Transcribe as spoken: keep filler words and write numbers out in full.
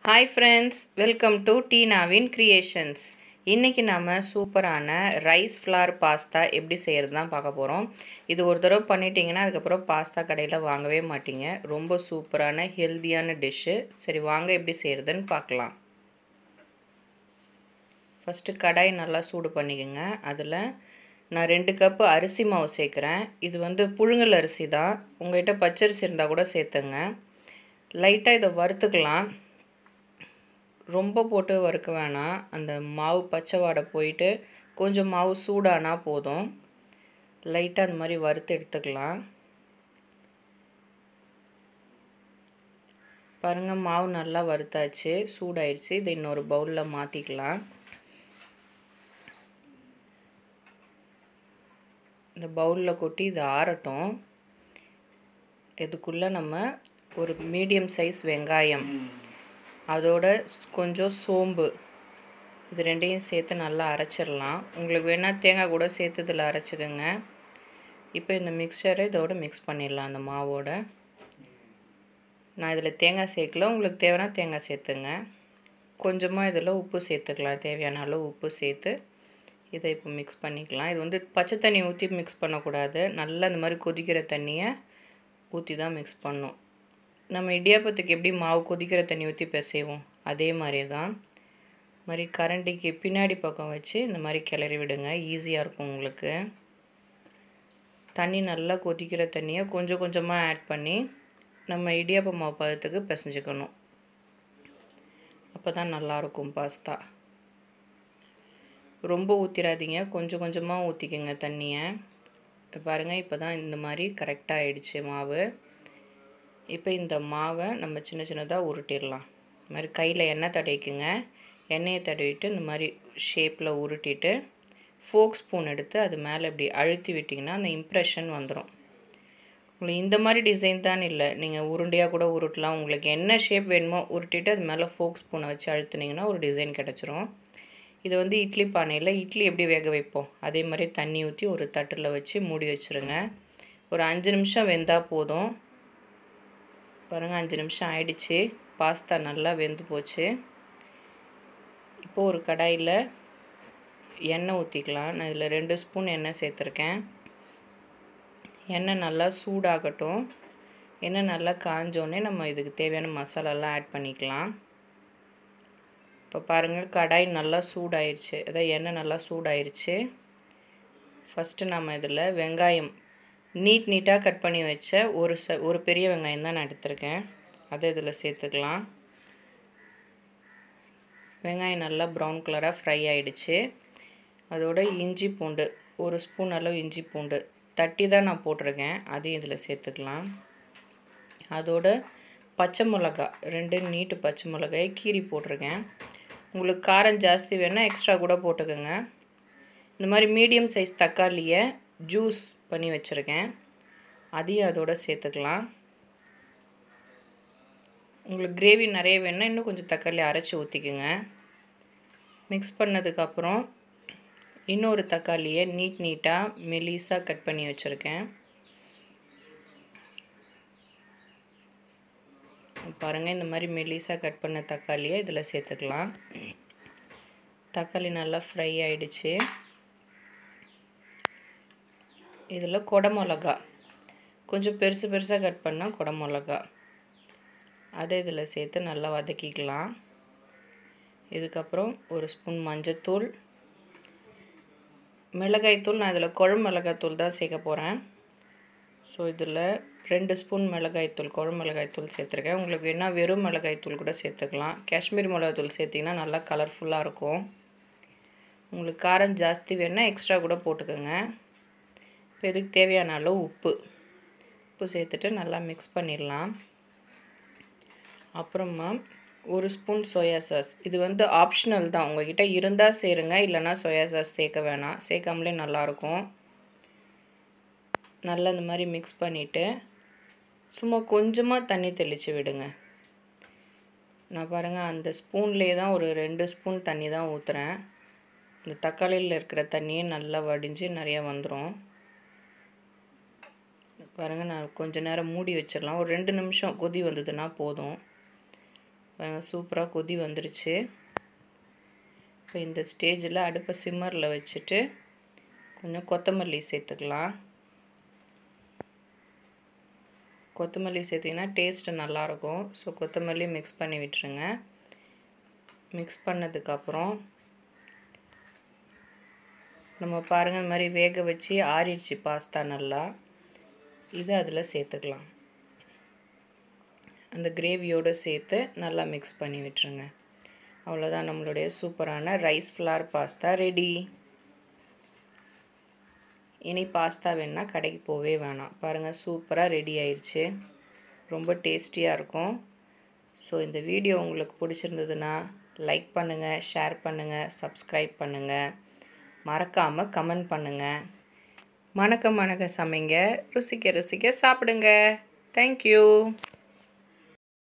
Hi friends, welcome to Teenavin Creations. இன்னைக்கு நாம சூப்பரான ரைஸ் ஃப்ளார் பாஸ்தா எப்படி செய்யறது தான் பார்க்க போறோம். இது ஒரு தடவை பண்ணிட்டீங்கன்னா அதுக்கு அப்புறம் பாஸ்தா கடையில வாங்கவே மாட்டீங்க. ரொம்ப சூப்பரான ஹெல்தியான டிஷ். சரி வாங்க எப்படி செய்யறதுன்னு பார்க்கலாம். ஃபர்ஸ்ட் கடாய் நல்லா சூடு பண்ணிக்கங்க. அதுல நான் ரெண்டு கப் அரிசி மாவு சேர்க்கிறேன். இது வந்து புழுங்கல் அரிசி தான். உங்ககிட்ட பச்சரிசி இருந்தா கூட சேர்த்துங்க. லைட்டா இத வறுத்துக்கலாம். ரொம்ப போட்டு வறுக்க வேணாம். அந்த மாவு பச்சை வாடை போயிட்டு கொஞ்சம் மாவு சூடானா போதும். லைட்டாக அந்த மாதிரி வறுத்து எடுத்துக்கலாம். பாருங்க மாவு நல்லா வறுத்தாச்சு, சூடாயிடுச்சு. இதை இன்னொரு பவுலில் மாற்றிக்கலாம். இந்த பவுலில் கொட்டி இது ஆறட்டும். இதுக்குள்ளே நம்ம ஒரு மீடியம் சைஸ் வெங்காயம், அதோட கொஞ்சம் சோம்பு, இது ரெண்டையும் சேர்த்து நல்லா அரைச்சிடலாம். உங்களுக்கு வேணால் தேங்காய் கூட சேர்த்து இதில் அரைச்சிக்கோங்க. இப்போ இந்த மிக்சரை இதோட மிக்ஸ் பண்ணிடலாம். அந்த மாவோட நான் இதில் தேங்காய் சேர்க்கல. உங்களுக்கு தேவைன்னா தேங்காய் சேர்த்துங்க. கொஞ்சமாக இதில் உப்பு சேர்த்துக்கலாம். தேவையான அளவு உப்பு சேர்த்து இதை இப்போ மிக்ஸ் பண்ணிக்கலாம். இது வந்து பச்சை தண்ணி ஊற்றி மிக்ஸ் பண்ணக்கூடாது. நல்லா இந்த மாதிரி கொதிக்கிற தண்ணியை ஊற்றி தான் மிக்ஸ் பண்ணணும். நம்ம இடியாப்பத்துக்கு எப்படி மாவு கொதிக்கிற தண்ணி ஊற்றி பிசைவோம் அதே மாதிரி தான். மாதிரி கரண்டிக்கு பின்னாடி பக்கம் வச்சு இந்த மாதிரி கிளறி விடுங்க. ஈஸியாக இருக்கும் உங்களுக்கு. தண்ணி நல்லா கொதிக்கிற தண்ணியை கொஞ்சம் கொஞ்சமாக ஆட் பண்ணி நம்ம இடியாப்ப மாவு பதத்துக்கு பிசைஞ்சுக்கணும். அப்போ தான் நல்லாயிருக்கும் பாஸ்தா. ரொம்ப ஊற்றிடாதீங்க, கொஞ்சம் கொஞ்சமாக ஊற்றிக்கங்க தண்ணியை. பாருங்கள் இப்போ தான் இந்த மாதிரி கரெக்டாக ஆயிடுச்சு மாவு. இப்போ இந்த மாவை நம்ம சின்ன சின்னதாக உருட்டிடலாம். இந்த மாதிரி கையில் எண்ணெய் தடவிக்குங்க. எண்ணெயை தடவிட்டு இந்த மாதிரி ஷேப்பில் உருட்டிட்டு ஃபோக் ஸ்பூன் எடுத்து அது மேலே இப்படி அழுத்தி விட்டிங்கன்னா அந்த இம்ப்ரெஷன் வந்துடும். உங்களுக்கு இந்த மாதிரி டிசைன் தான் இல்லை, நீங்கள் உருண்டையாக கூட உருட்டலாம். உங்களுக்கு என்ன ஷேப் வேணுமோ உருட்டிட்டு அது மேலே ஃபோக் ஸ்பூனை வச்சு அழுத்துனீங்கன்னா ஒரு டிசைன் கிடச்சிரும். இது வந்து இட்லி பானையில் இட்லி எப்படி வேக வைப்போம் அதே மாதிரி தண்ணி ஊற்றி ஒரு தட்டில் வச்சு மூடி வச்சுருங்க. ஒரு அஞ்சு நிமிஷம் வெந்தால் போதும். பாருங்கள் அஞ்சு நிமிஷம் ஆயிடுச்சு. பாஸ்தா நல்லா வெந்து போச்சு. இப்போது ஒரு கடாயில் எண்ணெய் ஊற்றிக்கலாம். நான் இதில் ரெண்டு ஸ்பூன் எண்ணெய் சேர்த்துருக்கேன். எண்ணெய் நல்லா சூடாகட்டும். எண்ணெய் நல்லா காஞ்சோடனே நம்ம இதுக்கு தேவையான மசாலாலாம் ஆட் பண்ணிக்கலாம். இப்போ பாருங்கள் கடாய் நல்லா சூடாயிருச்சு, அதாவது எண்ணெய் நல்லா சூடாயிருச்சு. ஃபஸ்ட்டு நம்ம இதில் வெங்காயம் நீட் நீட்டாக கட் பண்ணி வச்ச ஒரு ச ஒரு பெரிய வெங்காயம் தான் நான் எடுத்திருக்கேன். அதை இதில் சேர்த்துக்கலாம். வெங்காயம் நல்லா ப்ரௌன் கலராக ஃப்ரை ஆகிடுச்சு. அதோட இஞ்சி பூண்டு ஒரு ஸ்பூன் அளவு இஞ்சி பூண்டு தட்டி தான் நான் போட்டிருக்கேன், அதையும் இதில் சேர்த்துக்கலாம். அதோட பச்சை மிளகா ரெண்டு நீட்டு பச்சை மிளகாய் கீரி போட்டிருக்கேன். உங்களுக்கு காரம் ஜாஸ்தி வேணால் எக்ஸ்ட்ரா கூட போட்டுக்கோங்க. இந்த மாதிரி மீடியம் சைஸ் தக்காளியை ஜூஸ் பண்ணி வச்சுருக்கேன், அதையும் அதோட சேர்த்துக்கலாம். உங்களுக்கு கிரேவி நிறைய வேணுன்னா இன்னும் கொஞ்சம் தக்காளி அரைச்சி ஊற்றிக்குங்க. மிக்ஸ் பண்ணதுக்கப்புறம் இன்னொரு தக்காளியை நீட் நீட்டாக மெலிசாக கட் பண்ணி வச்சுருக்கேன். பாருங்கள் இந்த மாதிரி மெலிசாக கட் பண்ண தக்காளியை இதில் சேர்த்துக்கலாம். தக்காளி நல்லா ஃப்ரை ஆகிடுச்சு. இதில் கொடை மிளகா கொஞ்சம் பெருசு பெருசாக கட் பண்ணால் கொடை மிளகா அதை இதில் சேர்த்து நல்லா வதக்கிக்கலாம். இதுக்கப்புறம் ஒரு ஸ்பூன் மஞ்சத்தூள், மிளகாய்த்தூள் நான் இதில் குழம்பு மிளகாய்த்தூள் தான் சேர்க்க போகிறேன். ஸோ இதில் ரெண்டு ஸ்பூன் மிளகாய்த்தூள் குழம்பு மிளகாய்த்தூள் சேர்த்துருக்கேன். உங்களுக்கு வேணால் வெறும் மிளகாய்த்தூள் கூட சேர்த்துக்கலாம். காஷ்மீரி மிளகாய்த்தூள் சேர்த்திங்கன்னா நல்லா கலர்ஃபுல்லாக இருக்கும். உங்களுக்கு காரம் ஜாஸ்தி வேணால் எக்ஸ்ட்ரா கூட போட்டுக்கோங்க. இப்போ இதுக்கு தேவையான அளவு உப்பு உப்பு சேர்த்துட்டு நல்லா மிக்ஸ் பண்ணிடலாம். அப்புறமா ஒரு ஸ்பூன் சோயா சாஸ், இது வந்து ஆப்ஷனல் தான், உங்கள்கிட்ட இருந்தால் சேருங்க, இல்லைனா சோயா சாஸ் சேர்க்க வேணாம், சேர்க்காமலே நல்லாயிருக்கும். நல்லா இந்த மாதிரி மிக்ஸ் பண்ணிவிட்டு சும்மா கொஞ்சமாக தண்ணி தெளித்து விடுங்க. நான் பாருங்கள் அந்த ஸ்பூன்லேயே தான் ஒரு ரெண்டு ஸ்பூன் தண்ணி தான் ஊற்றுறேன். இந்த தக்காளியில் இருக்கிற தண்ணியே நல்லா வடிஞ்சு நிறையா வந்துடும். பாருங்கள் நான் கொஞ்ச நேரம் மூடி வச்சிடலாம். ஒரு ரெண்டு நிமிஷம் கொதி வந்ததுன்னா போதும். பாருங்கள் சூப்பராக கொதி வந்துருச்சு. இப்போ இந்த ஸ்டேஜில் அடுப்பை சிம்மரில் வச்சுட்டு கொஞ்சம் கொத்தமல்லி சேர்த்துக்கலாம். கொத்தமல்லி சேர்த்திங்கன்னா டேஸ்ட்டு நல்லாயிருக்கும். ஸோ கொத்தமல்லி மிக்ஸ் பண்ணி விட்டுருங்க. மிக்ஸ் பண்ணதுக்கப்புறம் நம்ம பாருங்கள் இந்த மாதிரி வேக வச்சு ஆறிடுச்சு பாஸ்தா நல்லா. இதை அதில் சேர்த்துக்கலாம். அந்த கிரேவியோடு சேர்த்து நல்லா மிக்ஸ் பண்ணி விட்டுருங்க. அவ்வளோதான், நம்மளுடைய சூப்பரான ரைஸ் ஃப்ளார் பாஸ்தா ரெடி. இனி பாஸ்தா வேணுன்னா கடைக்கு போவே வேணாம். பாருங்கள் சூப்பராக ரெடி ஆயிடுச்சு. ரொம்ப டேஸ்டியாக இருக்கும். ஸோ இந்த வீடியோ உங்களுக்கு பிடிச்சிருந்ததுன்னா லைக் பண்ணுங்கள், ஷேர் பண்ணுங்கள், சப்ஸ்கிரைப் பண்ணுங்கள், மறக்காமல் கமெண்ட் பண்ணுங்கள். மணக்க மணக்க சமைங்க, ருசிக்க ருசிக்க சாப்பிடுங்க. தேங்க்யூ.